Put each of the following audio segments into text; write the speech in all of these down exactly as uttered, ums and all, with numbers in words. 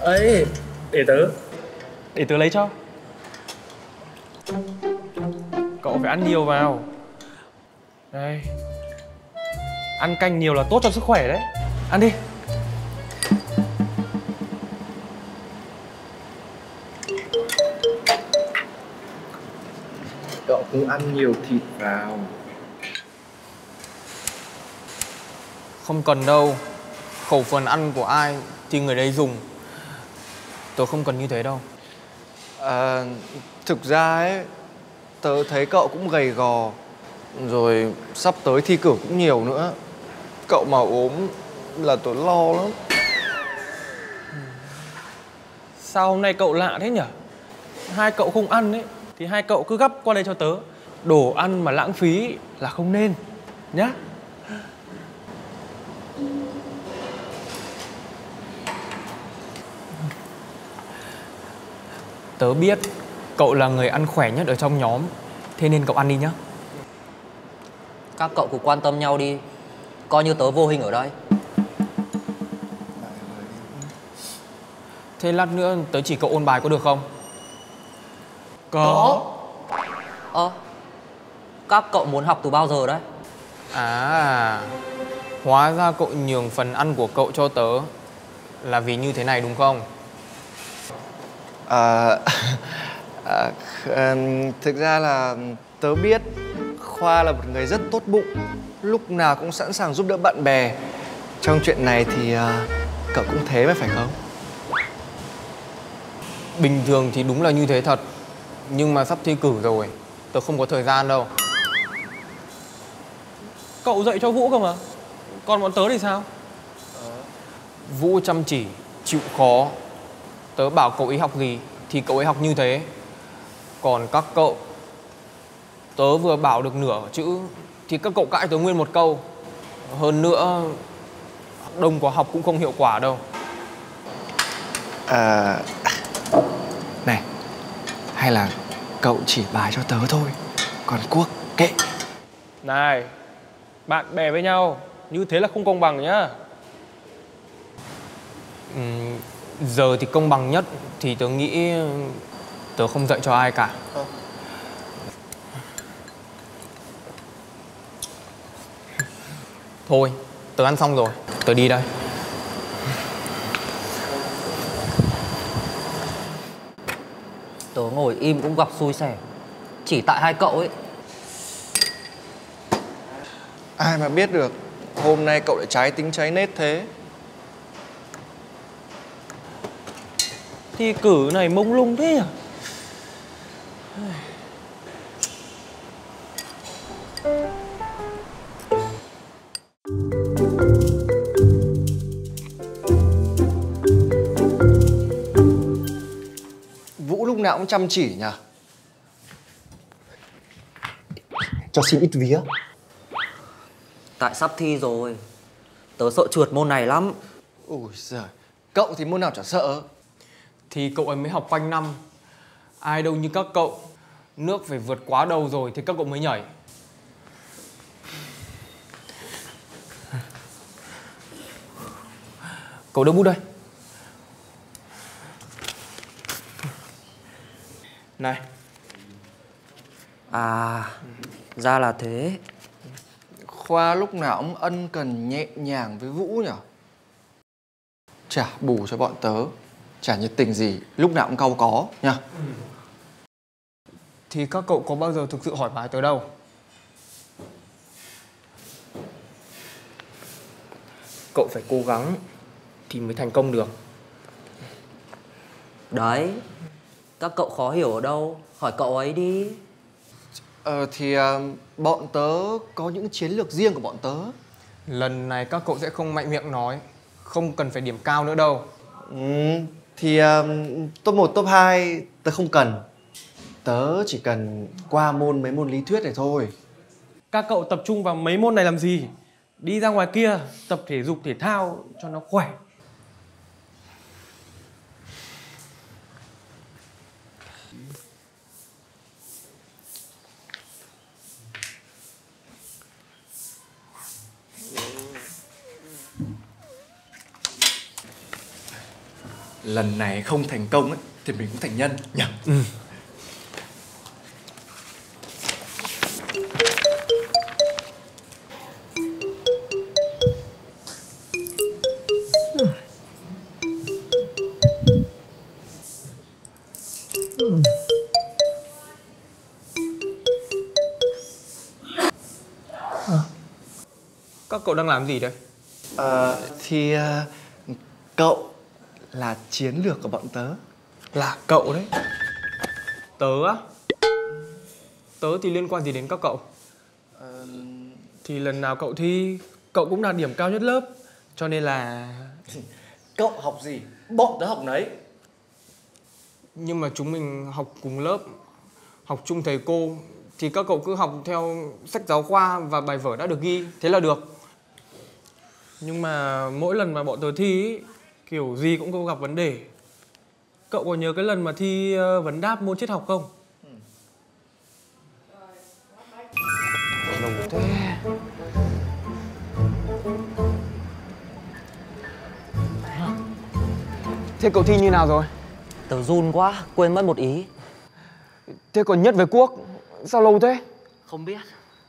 Ấy, để tớ Để tớ lấy cho. Cậu phải ăn nhiều vào. Đây, ăn canh nhiều là tốt cho sức khỏe đấy. Ăn đi. Cậu cũng ăn nhiều thịt vào. Không cần đâu. Khẩu phần ăn của ai thì người đấy dùng. Tớ không cần như thế đâu. À, thực ra ấy, tớ thấy cậu cũng gầy gò. Rồi sắp tới thi cử cũng nhiều nữa. Cậu mà ốm là tớ lo lắm. Sao hôm nay cậu lạ thế nhỉ? Hai cậu không ăn ấy thì hai cậu cứ gắp qua đây cho tớ. Đồ ăn mà lãng phí là không nên nhá. Tớ biết cậu là người ăn khỏe nhất ở trong nhóm, thế nên cậu ăn đi nhá. Các cậu cứ quan tâm nhau đi. Coi như tớ vô hình ở đây. Thế lát nữa tớ chỉ cậu ôn bài có được không? Có. Ơ à, các cậu muốn học từ bao giờ đấy? À, hóa ra cậu nhường phần ăn của cậu cho tớ là vì như thế này đúng không? À, à, thực ra là tớ biết Khoa là một người rất tốt bụng, lúc nào cũng sẵn sàng giúp đỡ bạn bè. Trong chuyện này thì à, cậu cũng thế mà phải không? Bình thường thì đúng là như thế thật. Nhưng mà sắp thi cử rồi, tớ không có thời gian đâu. Cậu dạy cho Vũ cơ mà. Còn bọn tớ thì sao? Vũ chăm chỉ, chịu khó. Tớ bảo cậu ấy học gì thì cậu ấy học như thế. Còn các cậu, tớ vừa bảo được nửa chữ thì các cậu cãi tớ nguyên một câu. Hơn nữa, đông có học cũng không hiệu quả đâu. À, này, hay là cậu chỉ bài cho tớ thôi, còn Quốc kệ. Này, bạn bè với nhau như thế là không công bằng nhá. Ừ, giờ thì công bằng nhất thì tớ nghĩ tớ không dạy cho ai cả. à. Thôi, tớ ăn xong rồi, tớ đi đây. Tớ ngồi im cũng gặp xui xẻo. Chỉ tại hai cậu ấy. Ai mà biết được hôm nay cậu lại trái tính trái nết thế. Thi cử này mông lung thế nhỉ? Vũ lúc nào cũng chăm chỉ nhỉ? Cho xin ít vía. Tại sắp thi rồi. Tớ sợ trượt môn này lắm. Ôi giời, cậu thì môn nào chả sợ. Thì cậu ấy mới học quanh năm. Ai đâu như các cậu. Nước phải vượt quá đầu rồi thì các cậu mới nhảy. Cậu đưa bút đây. Này. À, ra là thế. Khoa lúc nào cũng ân cần nhẹ nhàng với Vũ nhỉ? Trả bù cho bọn tớ, chả nhiệt tình gì, lúc nào cũng cau có nha. Thì các cậu có bao giờ thực sự hỏi bài tớ đâu. Cậu phải cố gắng thì mới thành công được. Đấy, các cậu khó hiểu ở đâu, hỏi cậu ấy đi. Ờ thì uh, bọn tớ có những chiến lược riêng của bọn tớ. Lần này các cậu sẽ không mạnh miệng nói. Không cần phải điểm cao nữa đâu. Ừ, thì uh, top một, top hai tớ không cần. Tớ chỉ cần qua môn mấy môn lý thuyết này thôi. Các cậu tập trung vào mấy môn này làm gì? Đi ra ngoài kia tập thể dục thể thao cho nó khỏe. lần này không thành công ấy, thì mình cũng thành nhân nhỉ? Ừ. Các cậu đang làm gì đây? Ờ, thì ờ, cậu là chiến lược của bọn tớ. Là cậu đấy. Tớ á? Tớ thì liên quan gì đến các cậu? Ờ, Thì lần nào cậu thi, cậu cũng đạt điểm cao nhất lớp. Cho nên là... cậu học gì, bọn tớ học nấy. Nhưng mà chúng mình học cùng lớp, học chung thầy cô, thì các cậu cứ học theo sách giáo khoa và bài vở đã được ghi, thế là được. Nhưng mà mỗi lần mà bọn tớ thi ý, kiểu gì cũng có gặp vấn đề. Cậu có nhớ cái lần mà thi uh, vấn đáp môn triết học không? Ừ. Lâu thế. Thế cậu thi như nào rồi? Tớ run quá, quên mất một ý. Thế còn Nhất với Quốc, sao lâu thế? Không biết.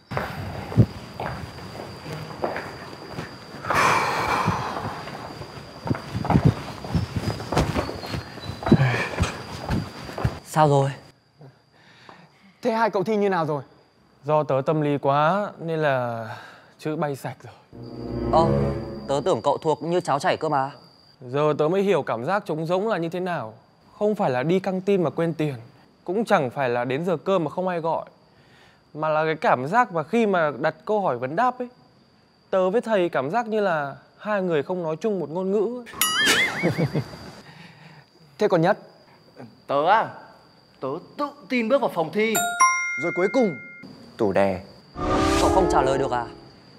Sao rồi? Thế hai cậu thi như nào rồi? Do tớ tâm lý quá nên là chữ bay sạch rồi. Ơ, tớ tưởng cậu thuộc như cháo chảy cơ mà. Giờ tớ mới hiểu cảm giác trống rỗng là như thế nào. Không phải là đi căng tin mà quên tiền, cũng chẳng phải là đến giờ cơm mà không ai gọi, mà là cái cảm giác mà khi mà đặt câu hỏi vấn đáp ấy, tớ với thầy cảm giác như là hai người không nói chung một ngôn ngữ. Thế còn Nhất? Tớ à, tớ tự tin bước vào phòng thi, rồi cuối cùng tủ đề. Cậu không trả lời được à?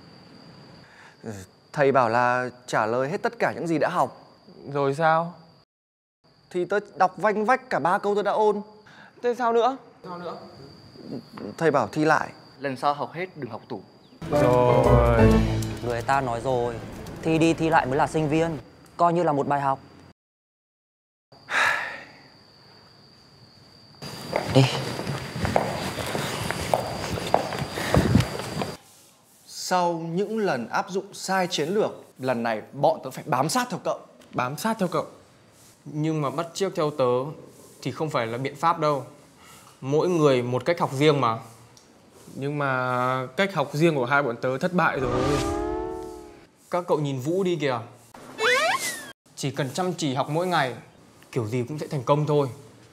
Thầy bảo là trả lời hết tất cả những gì đã học. Rồi sao? Thì tớ đọc vanh vách cả ba câu tôi đã ôn. Thế sao nữa? Sao nữa? Thầy bảo thi lại, lần sau học hết đừng học tủ. Rồi. Người ta nói rồi, thi đi thi lại mới là sinh viên, coi như là một bài học. Đi. Sau những lần áp dụng sai chiến lược, lần này bọn tớ phải bám sát theo cậu. Bám sát theo cậu. Nhưng mà bắt chước theo tớ thì không phải là biện pháp đâu. Mỗi người một cách học riêng mà. Nhưng mà cách học riêng của hai bọn tớ thất bại rồi. Các cậu nhìn Vũ đi kìa. Chỉ cần chăm chỉ học mỗi ngày, kiểu gì cũng sẽ thành công thôi.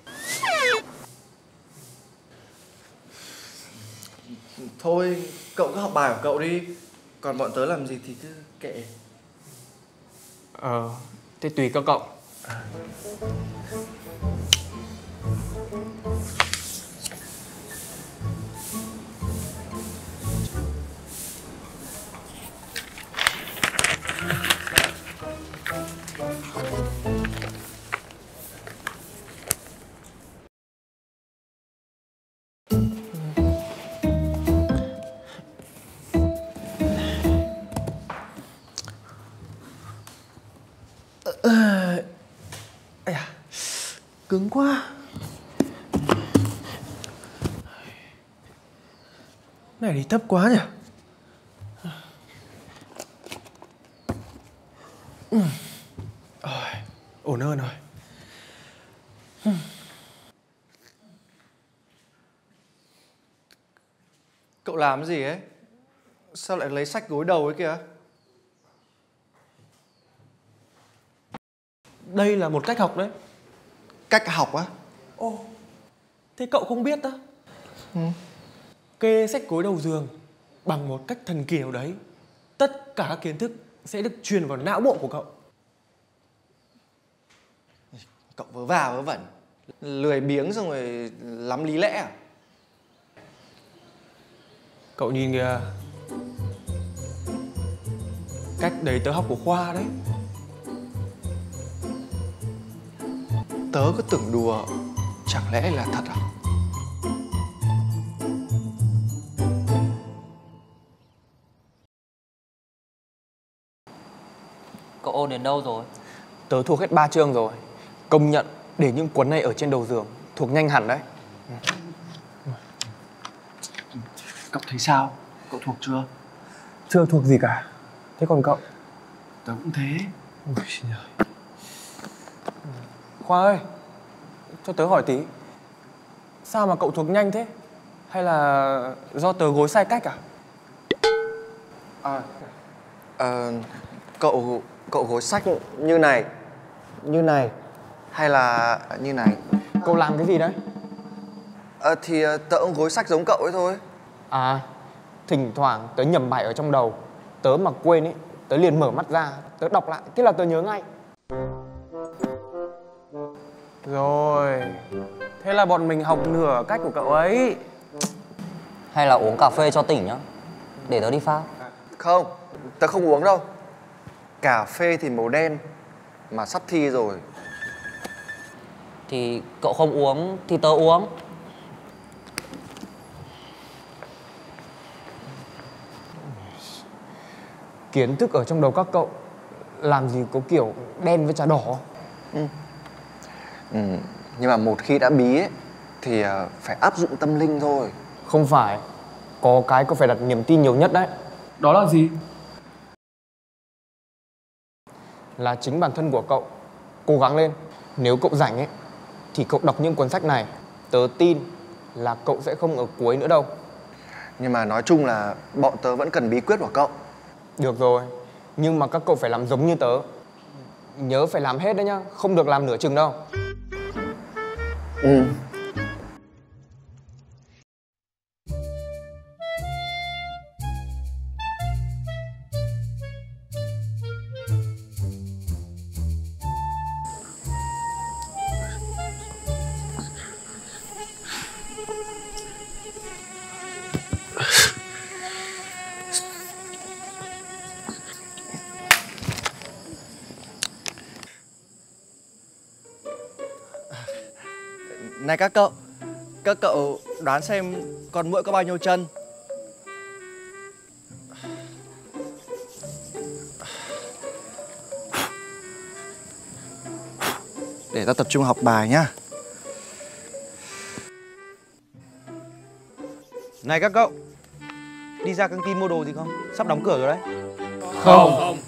Thôi, cậu cứ học bài của cậu đi. Còn bọn tớ làm gì thì cứ kệ. Ờ, thế tùy các cậu. Cứng quá. Này thì thấp quá nhỉ. Rồi, ổn hơn rồi. Cậu làm cái gì ấy? Sao lại lấy sách gối đầu ấy kìa? Đây là một cách học đấy. Cách học á? Ồ, thế cậu không biết á? Ừ. Kê sách gối đầu giường bằng một cách thần kỳ nào đấy, tất cả các kiến thức sẽ được truyền vào não bộ của cậu. Cậu vớ va vớ vẩn, lười biếng xong rồi lắm lý lẽ à? Cậu nhìn kìa. Cách đấy tớ học của Khoa đấy. Tớ cứ tưởng đùa, chẳng lẽ là thật à? Cậu ôn đến đâu rồi? Tớ thuộc hết ba chương rồi. Công nhận để những cuốn này ở trên đầu giường thuộc nhanh hẳn đấy. Cậu thấy sao? Cậu thuộc chưa? Chưa thuộc gì cả. Thế còn cậu? Tớ cũng thế. Ôi trời. Khoa ơi, cho tớ hỏi tí. Sao mà cậu thuộc nhanh thế? Hay là do tớ gối sai cách à? À, ờ, cậu cậu gối sách như này, như này, hay là như này? Cậu làm cái gì đấy? Ờ, thì tớ cũng gối sách giống cậu ấy thôi. À, thỉnh thoảng tớ nhầm bài ở trong đầu. Tớ mà quên ấy, tớ liền mở mắt ra, tớ đọc lại, thế là tớ nhớ ngay. Rồi, thế là bọn mình học nửa cách của cậu ấy. Hay là uống cà phê cho tỉnh nhá. Để tớ đi pha. Không, tớ không uống đâu. Cà phê thì màu đen, mà sắp thi rồi. Thì cậu không uống thì tớ uống. Kiến thức ở trong đầu các cậu làm gì có kiểu đen với trà đỏ. Ừ. Ừ, nhưng mà một khi đã bí ấy, thì uh, phải áp dụng tâm linh thôi. Không phải, có cái cậu phải đặt niềm tin nhiều nhất đấy. Đó là gì? Là chính bản thân của cậu. Cố gắng lên. Nếu cậu rảnh ấy thì cậu đọc những cuốn sách này. Tớ tin là cậu sẽ không ở cuối nữa đâu. Nhưng mà nói chung là bọn tớ vẫn cần bí quyết của cậu. Được rồi, nhưng mà các cậu phải làm giống như tớ. Nhớ phải làm hết đấy nhá, không được làm nửa chừng đâu. Ừ. Này các cậu, các cậu đoán xem con muỗi có bao nhiêu chân? Để ta tập trung học bài nhá. Này các cậu, đi ra căng tin mua đồ gì không? Sắp đóng cửa rồi đấy. Không. Không.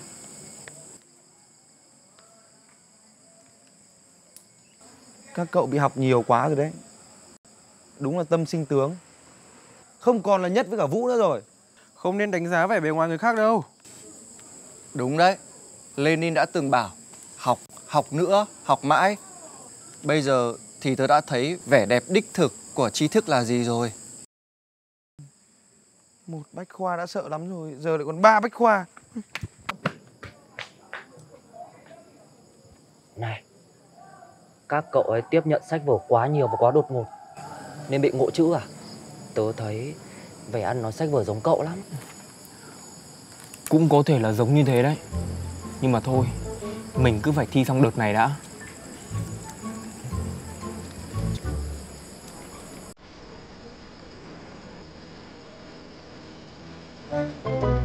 Các cậu bị học nhiều quá rồi đấy. Đúng là tâm sinh tướng. Không còn là nhất với cả Vũ nữa rồi. Không nên đánh giá vẻ bề ngoài người khác đâu. Đúng đấy, Lenin đã từng bảo học, học nữa, học mãi. Bây giờ thì tớ đã thấy vẻ đẹp đích thực của tri thức là gì rồi. Một bách khoa đã sợ lắm rồi, giờ lại còn ba bách khoa. Này, các cậu ấy tiếp nhận sách vở quá nhiều và quá đột ngột nên bị ngộ chữ à? Tớ thấy vẻ ăn nói sách vở giống cậu lắm. Cũng có thể là giống như thế đấy. Nhưng mà thôi, mình cứ phải thi xong đợt này đã. Thank you.